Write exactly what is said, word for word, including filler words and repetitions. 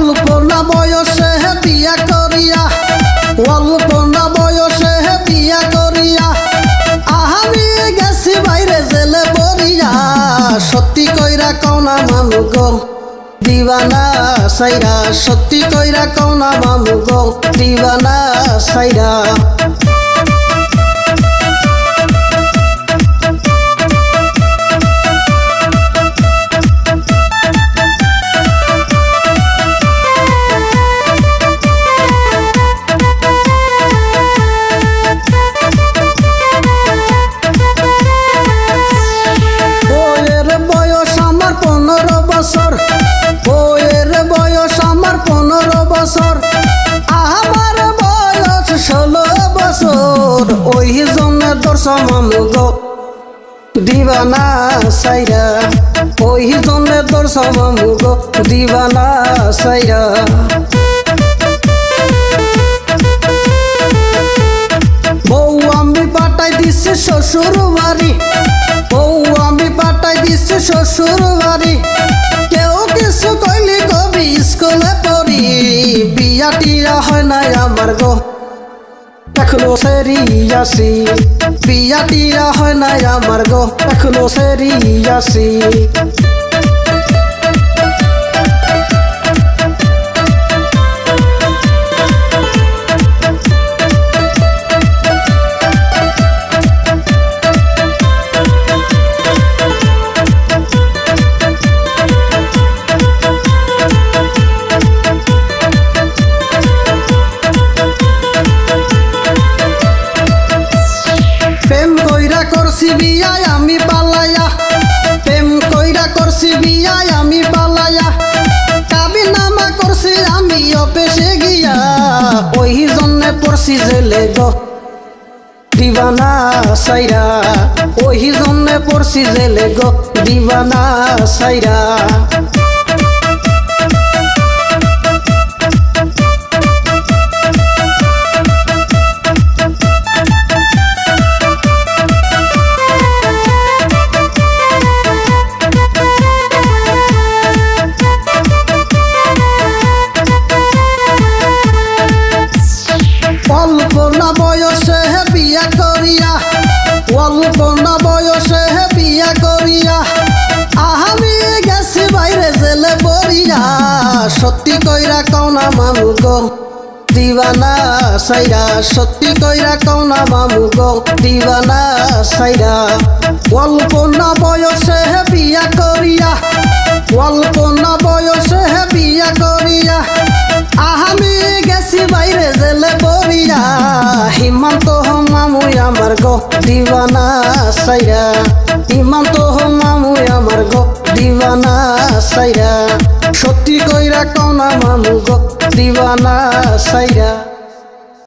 অল্প না বয়সে বিয়া করিয়া অল্প না বয়সে বিয়া করিয়া আমি গেছি বাইরে জেলে পড়িয়া সত্যি কইরা কওনা মামু গো দিবানা সাইরা সত্যি কইরা কওনা মামু গো দিবানা সাইরা বইয়ের বয়স আমার পনেরো বছর আমার বয়স ষোলো বছর ওই জন্য দর্শ মামু গো দিবানা সাইরা ওই জন্য দর্শ মামু গো দিবানা সাইরা বউ আমি পাঠাই দিচ্ছি শ্বশুর বাড়ি বউ আমি পাঠাই দিচ্ছি শ্বশুর বাড়ি কেউ কিছু কইলি কবি স্কুলে পড়ি বিয়া টিয়া হয় নাই আমার গো এখনো সেরি আসি বিয়া টিয়া হয় নাই আমার গো এখনো সেরি আসি করছি বিয়ায় আমি পালায়া প্রেম কইরা করছি বিয়ায় আমি পালায়া কাবি নামা করছি আমি অফিসে গিয়া ওই জন্য পড়ছি জেলে গো দিবানা সাইরা ওই জন্য পড়ছি জেলে গো দিবানা সাইরা অল্প না বয়সে বিয়া করিয়া অল্প না বয়সে বিয়া করিয়া আমি গেছি বাইরে জেলে পড়িয়া সত্যি কইরা কওনা মামু গো দিবানা সাইরা সত্যি কইরা কওনা মামু গো দিবানা সাইরা অল্প না বয়সে বিয়া করিয়া অল্প না বয়সে বিয়া করিয়া আমি গেছি বাইরে জেলে পড়িয়া হিমান্ত মামু আমার গো দিবানা সাইরা হিমান্ত মামু আমার গো দিবানা সাইরা সত্যি কইরা কওনা মামু গো দিবানা সাইরা।